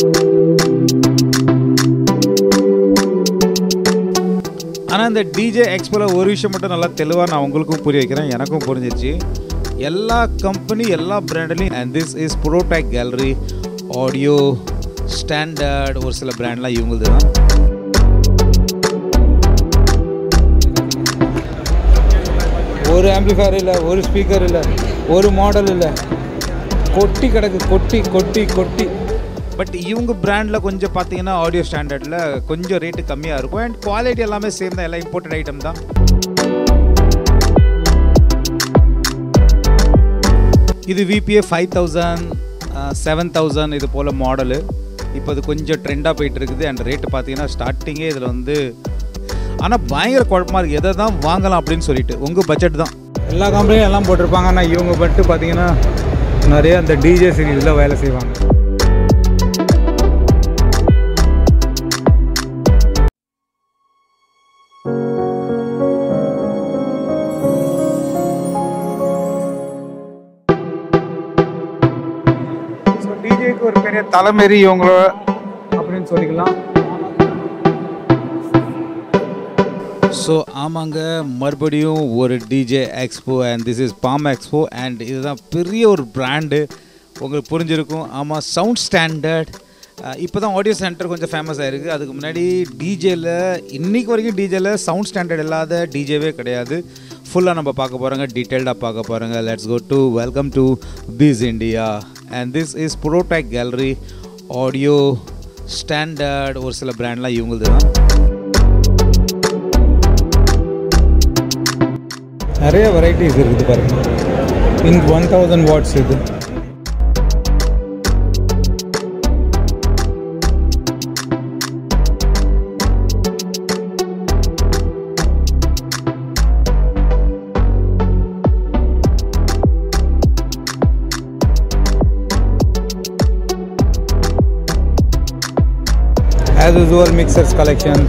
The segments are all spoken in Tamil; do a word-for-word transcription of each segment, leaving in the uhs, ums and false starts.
ஆனால் இந்த டிஜே எக்ஸ்போவில் ஒரு விஷயம் மட்டும் நல்லா தெளிவாக நான் உங்களுக்கும் புரிய வைக்கிறேன், எனக்கும் புரிஞ்சிச்சு. எல்லா கம்பெனி எல்லா பிராண்ட்லையும் and this is Protech gallery audio standard ஒரு சில பிராண்ட்லாம் இவங்களது தான். ஒரு ஆம்பிளிஃபயர் இல்லை, ஒரு ஸ்பீக்கர் இல்லை, ஒரு மாடல் இல்லை, கொட்டி கிடக்கு கொட்டி கொட்டி கொட்டி. பட் இவங்க பிராண்டில் கொஞ்சம் பார்த்தீங்கன்னா ஆடியோ ஸ்டாண்டர்டில் கொஞ்சம் ரேட்டு கம்மியாக இருக்கும் அண்ட் குவாலிட்டி எல்லாமே சேம் தான், எல்லாம் இம்போர்ட்டட் ஐட்டம் தான். இது VBA five thousand seven thousand இது போல் மாடலு. இப்போ அது கொஞ்சம் ட்ரெண்டாக போயிட்டு இருக்குது அண்ட் ரேட்டு பார்த்தீங்கன்னா ஸ்டார்டிங்கே இதில் வந்து. ஆனால் பயங்கர குழப்பமாக இருக்குது எதை தான் வாங்கலாம் அப்படின்னு சொல்லிட்டு. உங்கள் பட்ஜெட் தான். எல்லா கம்பெனியும் எல்லாம் போட்டிருப்பாங்க, ஆனால் இவங்க மட்டும் பார்த்தீங்கன்னா நிறைய அந்த டிஜே சீரீஸில் வேலை செய்வாங்க. டிஜேக்கு ஒரு பெரிய தலைமாரி இவங்கள அப்படின்னு சொல்லிக்கலாம். ஸோ ஆமாங்க, மறுபடியும் ஒரு DJ expo and this is palm expo and இதுதான் பெரிய ஒரு பிராண்டு, உங்களுக்கு புரிஞ்சிருக்கும். ஆமாம், சவுண்ட் ஸ்டாண்டர்ட் இப்போ தான் ஆடியோ ஸ்டாண்டர்ட் கொஞ்சம் ஃபேமஸ் ஆகிருக்கு. அதுக்கு முன்னாடி டிஜேயில் இன்றைக்கி வரைக்கும் டிஜேயில் சவுண்ட் ஸ்டாண்டர்ட் இல்லாத டிஜேவே கிடையாது. ஃபுல்லாக நம்ம பார்க்க போகிறோங்க, டீட்டெயில்டாக பார்க்க போகிறோங்க. Let's go to welcome to BIZINDIA and this is Protech gallery audio standard ஒரு சில பிராண்ட்லாம் இவங்களது தான். நிறைய வெரைட்டிஸ் இருக்குது பாருங்கள். இங்க் ஒன் தௌசண்ட் வாட்ஸ் இது. As usual, mixers collections.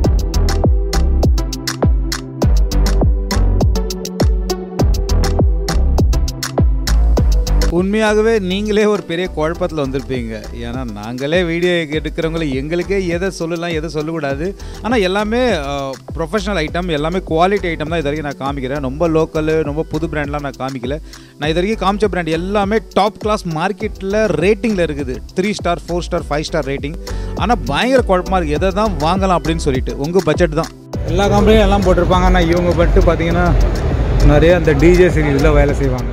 உண்மையாகவே நீங்களே ஒரு பெரிய குழப்பத்தில் வந்திருப்பீங்க. ஏன்னா நாங்களே வீடியோ எடுக்கிறவங்கள எங்களுக்கே எதை சொல்லலாம் எதை சொல்லக்கூடாது. ஆனால் எல்லாமே ப்ரொஃபஷனல் ஐட்டம், எல்லாமே குவாலிட்டி ஐட்டம் தான் இது வரைக்கும் நான் காமிக்கிறேன். ரொம்ப லோக்கலு ரொம்ப புது பிராண்ட்லாம் நான் காமிக்கல. நான் இது வரைக்கும் காமிச்ச பிராண்ட் எல்லாமே டாப் கிளாஸ் மார்க்கெட்டில் ரேட்டிங்கில் இருக்குது. Three star four star five star rating. ஆனால் பயங்கர குழப்பமாக இருக்குது எதை தான் வாங்கலாம் அப்படின்னு சொல்லிட்டு. உங்கள் பட்ஜெட் தான். எல்லா கம்பெனியும் எல்லாம் போட்டிருப்பாங்க, ஆனால் இவங்க மட்டும் பார்த்தீங்கன்னா நிறைய அந்த டிஜே சீரீஸில் வேலை செய்வாங்க.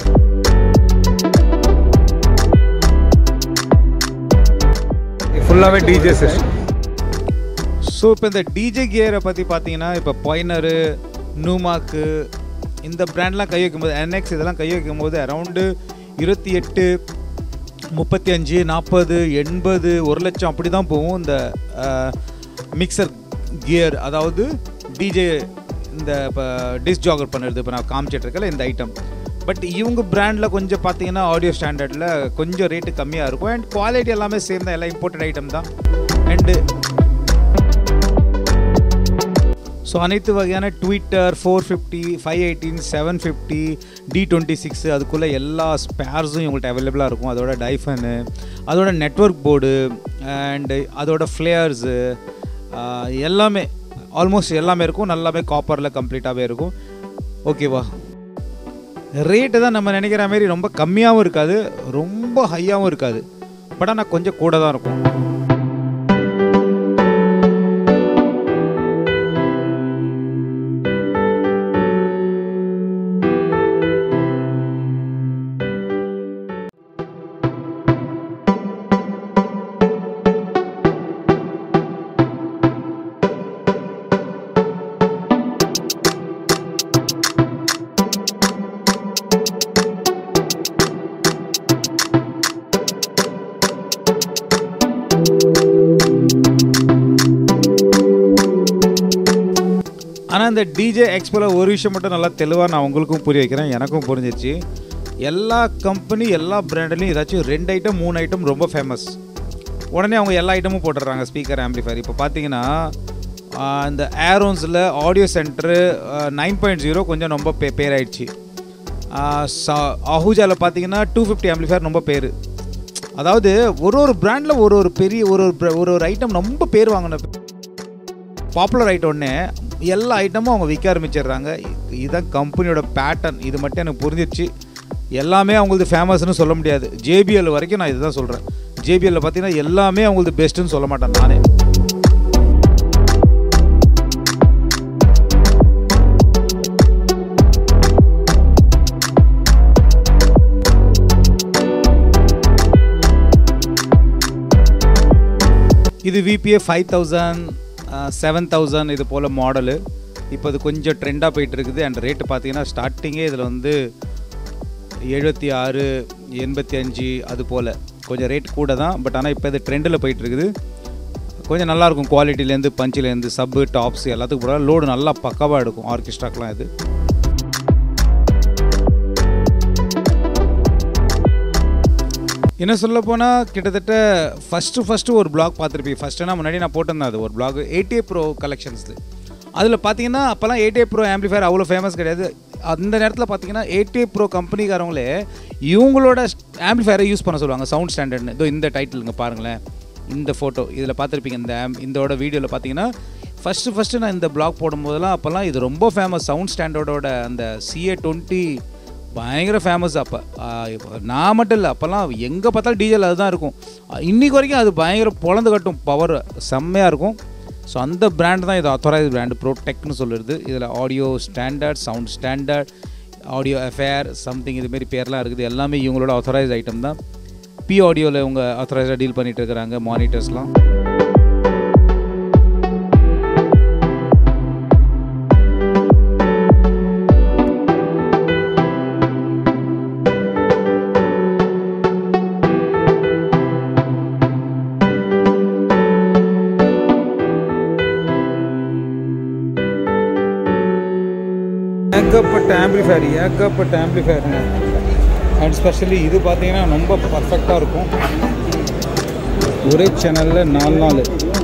ஃபுல்லாகவே டிஜே சிஸ்டம். ஸோ இப்போ இந்த டிஜே கியரை பற்றி பார்த்தீங்கன்னா இப்போ பாயினரு நூமாக்கு இந்த பிராண்ட்லாம் கை வைக்கும்போது என்எக்ஸ் இதெல்லாம் கை வைக்கும்போது அரவுண்டு இருபத்தி எட்டு முப்பத்தி அஞ்சு நாற்பது எண்பது ஒரு லட்சம் அப்படி தான் போகும் இந்த மிக்சர் கியர். அதாவது டிஜே இந்த இப்போ டிஸ்க் ஜாகர் பண்ணுறது இப்போ நான் காமிச்சிட்ருக்கல இந்த ஐட்டம். பட் இவங்க பிராண்டில் கொஞ்சம் பார்த்தீங்கன்னா ஆடியோ ஸ்டாண்டர்டில் கொஞ்சம் ரேட்டு கம்மியாக இருக்கும் அண்ட் குவாலிட்டி எல்லாமே சேம் தான், எல்லாம் இம்போர்ட்டட் ஐட்டம் தான். அண்டு ஸோ அனைத்து வகையான tweeter four fifty five eighteen seven fifty T twenty six அதுக்குள்ளே எல்லா ஸ்பேர்ஸும் இவங்கள்ட்ட அவைலபிளாக இருக்கும். அதோட டைஃபனு, அதோட நெட்வொர்க் போர்டு அண்டு அதோட ஃப்ளேயர்ஸு எல்லாமே ஆல்மோஸ்ட் எல்லாமே இருக்கும். நல்லாவே காப்பரில் கம்ப்ளீட்டாகவே இருக்கும். ஓகேவா, ரேட்டு தான் நம்ம நினைக்கிற மாதிரி ரொம்ப கம்மியாகவும் இருக்காது, ரொம்ப ஹையாகவும் இருக்காது. பட் ஆனால் கொஞ்சம் கூட தான் இருக்கும். ஆனால் இந்த டிஜே எக்ஸ்போவில் ஒரு விஷயம் மட்டும் நல்லா தெளிவாக நான் உங்களுக்கும் புரிய வைக்கிறேன், எனக்கும் புரிஞ்சிச்சு. எல்லா கம்பெனி எல்லா பிராண்ட்லையும் ஏதாச்சும் ரெண்டு ஐட்டம் மூணு ஐட்டம் ரொம்ப ஃபேமஸ். உடனே அவங்க எல்லா ஐட்டமும் போட்டுடுறாங்க. Speaker, amplifier. இப்போ பார்த்தீங்கன்னா இந்த ஏரோன்ஸில் audio centre nine point zero கொஞ்சம் ரொம்ப பே பேர் ஆயிடுச்சு. அஹூஜாவில் பார்த்தீங்கன்னா டூ ஃபிஃப்டி ஆம்பிளிஃபயர் ரொம்ப பேர். அதாவது ஒரு ஒரு பிராண்டில் ஒரு ஒரு பெரிய ஒரு ஒரு ஒரு ஒரு ஐட்டம் ரொம்ப பேர் வாங்கின பாப்புலர் ஐட்டம்னே எல்லா ஐட்டமும் அவங்க விற்க ஆரம்பிச்சிடுறாங்க. இதுதான் கம்பெனியோட பேட்டர்ன். இது மட்டும் எனக்கு புரிஞ்சிடுச்சு. எல்லாமே அவங்களுக்கு ஃபேமஸ்னு சொல்ல முடியாது. ஜேபிஎல் வரைக்கும் நான் இதுதான் சொல்கிறேன். ஜேபிஎல்ல பார்த்தீங்கன்னா எல்லாமே அவங்களுக்கு பெஸ்ட்டுன்னு சொல்ல மாட்டேன் நானே. இது VBA five thousand seven thousand இது போல் மாடலு. இப்போ இது கொஞ்சம் ட்ரெண்டாக போயிட்டு இருக்குது. அண்ட் ரேட்டு பார்த்தீங்கன்னா ஸ்டார்டிங்கே இதில் வந்து எழுபத்தி ஆறு எண்பத்தி அஞ்சு அது போல் கொஞ்சம் ரேட் கூட தான். பட் ஆனால் இப்போ இது ட்ரெண்டில் போயிட்டுருக்குது. கொஞ்சம் நல்லாயிருக்கும். குவாலிட்டிலேருந்து பஞ்சிலேருந்து சப்பு டாப்ஸ் எல்லாத்துக்கும் போட லோடு நல்லா பக்காவாக எடுக்கும் ஆர்கெஸ்ட்ராக்கெலாம். இது என்ன சொல்ல போனால் கிட்டத்தட்ட ஃபஸ்ட்டு ஃபஸ்ட்டு ஒரு பிளாக் பார்த்துருப்பீங்க. ஃபஸ்ட்டுனா முன்னாடி நான் போட்டிருந்தேன் அது ஒரு பிளாக் எயிட்டே ப்ரோ கலெக்ஷன்ஸு. அதில் பார்த்தீங்கன்னா அப்போல்லாம் எயிட்டே ப்ரோ ஆம்பிளிஃபயர் அவ்வளோ ஃபேமஸ் கிடையாது. அந்த நேரத்தில் பார்த்தீங்கன்னா எயிட்டே ப்ரோ கம்பெனிக்காரங்களே இவங்களோட ஆம்பிளிஃபயரை யூஸ் பண்ண சொல்லுவாங்க. சவுண்ட் ஸ்டாண்டர்ட்னு இதோ இந்த டைட்டிலுங்க பாருங்களேன், இந்த ஃபோட்டோ இதில் பார்த்துருப்பீங்க. இந்த ஆம் இதோட வீடியோவில் பார்த்தீங்கன்னா ஃபஸ்ட்டு ஃபஸ்ட்டு நான் இந்த பிளாக் போடும்போதெல்லாம் அப்போல்லாம் இது ரொம்ப ஃபேமஸ். சவுண்ட் ஸ்டாண்டர்டோட அந்த சிஏ டுவெண்ட்டி பயங்கர ஃபேமஸ். அப்போ நான் மட்டும் இல்லை, அப்போல்லாம் எங்கே பார்த்தாலும் டிஜேல அதுதான் இருக்கும். இன்றைக்கு வரைக்கும் அது பயங்கர பொழந்து கட்டும், பவர் செம்மையாக இருக்கும். ஸோ அந்த பிராண்ட் தான் இது ஆத்தரைஸ் பிராண்டு ப்ரோடெக்ட்னு சொல்லுறது. இதில் audio standard, sound standard, audio affair something இதுமாரி பேர்லாம் இருக்குது. எல்லாமே இவங்களோட ஆத்தரைஸ் ஐட்டம் தான். பி ஆடியோவில் இவங்க ஆத்தரைஸாக டீல் பண்ணிகிட்டு இருக்கிறாங்க மானிட்டர்ஸ்லாம். ஏகப்பட்ட ஆம்பிளிஃபயர் ஏகப்பட்ட ஆம்பிளிஃபயருங்க. அண்ட் ஸ்பெஷலி இது பார்த்தீங்கன்னா ரொம்ப பர்ஃபெக்டாக இருக்கும். ஒரே சேனலில் நாலு நாலு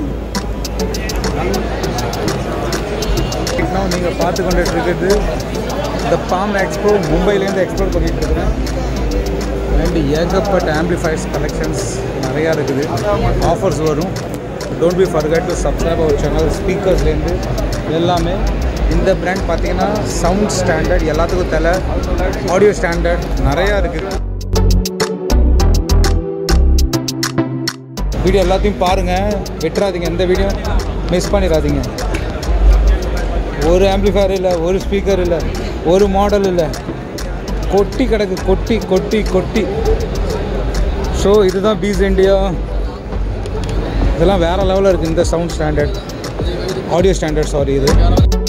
நீங்கள் பார்த்து கொண்டுட்டு இருக்கிறது இந்த பாம் எக்ஸ்போ. மும்பைலேருந்து எக்ஸ்ப்ளோர் பண்ணிகிட்டு இருக்கிறேன். அண்ட் ஏகப்பட்ட ஆம்பிளிஃபயர்ஸ் கலெக்ஷன்ஸ் நிறையா இருக்குது. ஆஃபர்ஸ் வரும். Don't be forget to subscribe our channel. ஸ்பீக்கர்ஸ்லேருந்து எல்லாமே. இந்த பிராண்ட் பார்த்தீங்கன்னா சவுண்ட் ஸ்டாண்டர்ட் எல்லாத்துக்கும் தலை, ஆடியோ ஸ்டாண்டர்ட் நிறையா இருக்குது. வீடியோ எல்லாத்தையும் பாருங்கள், விட்டுறாதீங்க. எந்த வீடியோ மிஸ் பண்ணிடாதீங்க. ஒரு ஆம்பிளிஃபயர் இல்லை, ஒரு ஸ்பீக்கர் இல்லை, ஒரு மாடல் இல்லை, கொட்டி கிடக்கு கொட்டி கொட்டி கொட்டி. ஸோ இதுதான் பிஸிண்டியா. இதெல்லாம் வேறு லெவலில் இருக்குது. இந்த sound standard, audio standard sorry இது.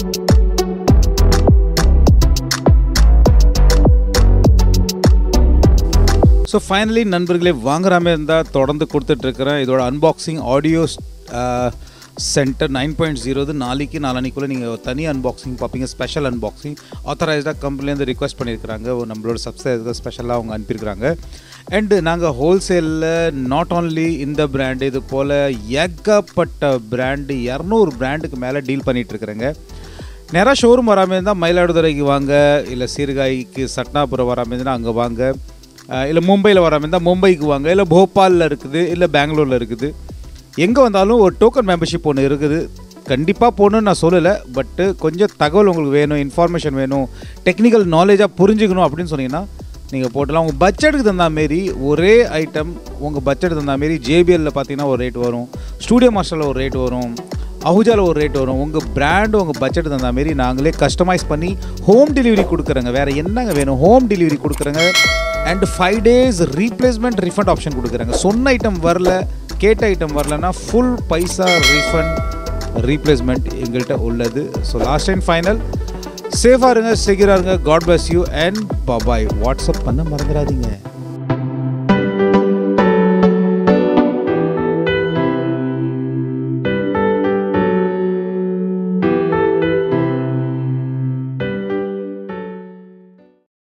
ஸோ ஃபைனலி நண்பர்களே, வாங்குறாமே இருந்தால் தொடர்ந்து கொடுத்துட்ருக்கிறேன். இதோட unboxing audio centre nine point ஜீரோது நாளைக்கு நாளானிக்குள்ளே நீங்கள் தனி அன்பாக்சிங் பார்ப்பீங்க. ஸ்பெஷல் அன்பாக்சிங் ஆத்தரைஸ்டாக கம்பெனிலேருந்து ரிக்வெஸ்ட் பண்ணியிருக்கிறாங்க. நம்மளோட சப்ஸ்கிரைபருக்கு ஸ்பெஷலாக அவங்க அனுப்பியிருக்கிறாங்க. அண்டு நாங்கள் ஹோல்சேலில் நாட் ஓன்லி இந்த பிராண்டு, இது போல் ஏகப்பட்ட பிராண்டு இரநூறு பிராண்டுக்கு மேலே டீல் பண்ணிகிட்ருக்குறேங்க. நிறையா ஷோரூம் வராமல் இருந்தால் மயிலாடுதுறைக்கு வாங்க, இல்லை சீர்காழிக்கு சட்னாபுரம் வராமல் இருந்தால் அங்கே வாங்க, இல்லை மும்பையில் வராமல் இருந்தால் மும்பைக்கு வாங்க, இல்லை போபாலில் இருக்குது, இல்லை பெங்களூரில் இருக்குது. எங்கே வந்தாலும் ஒரு டோக்கன் மெம்பர்ஷிப் ஒன்று இருக்குது. கண்டிப்பாக போகணுன்னு நான் சொல்லலை. பட்டு கொஞ்சம் தகவல் உங்களுக்கு வேணும், இன்ஃபார்மேஷன் வேணும், டெக்னிக்கல் நாலேஜாக புரிஞ்சுக்கணும் அப்படின்னு சொன்னீங்கன்னா நீங்கள் போட்டலாம். உங்கள் பட்ஜெட்டுக்கு தகுந்த மாரி ஒரே ஐட்டம் உங்கள் பட்ஜெட்டுக்கு தகுந்த மாரி ஜேபிஎல்லில் பார்த்தீங்கன்னா ஒரு ரேட் வரும், ஸ்டூடியோ மாஸ்டரில் ஒரு ரேட் வரும், அஹுஜாவில் ஒரு ரேட் வரும். உங்கள் பிராண்டு உங்கள் பட்ஜெட்டுக்கு தகுந்த மாரி நாங்களே கஸ்டமைஸ் பண்ணி ஹோம் டெலிவரி கொடுக்குறேங்க. வேறு என்னங்க வேணும்? ஹோம் டெலிவரி கொடுக்குறேங்க. And five days replacement refund option கொடுக்குறாங்க. சொன்ன ஐட்டம் வரல, கேட்ட ஐட்ம் வரலன்னா ஃபுல் பைசா ரீஃபண்ட் ரீப்ளேஸ்மெண்ட் எங்கள்கிட்ட உள்ளது. ஸோ லாஸ்ட் அண்ட் ஃபைனல், சேஃபாக இருங்க, செக்யூராக இருங்க. God bless you and bye. WhatsApp பண்ண மறந்துடாதீங்க.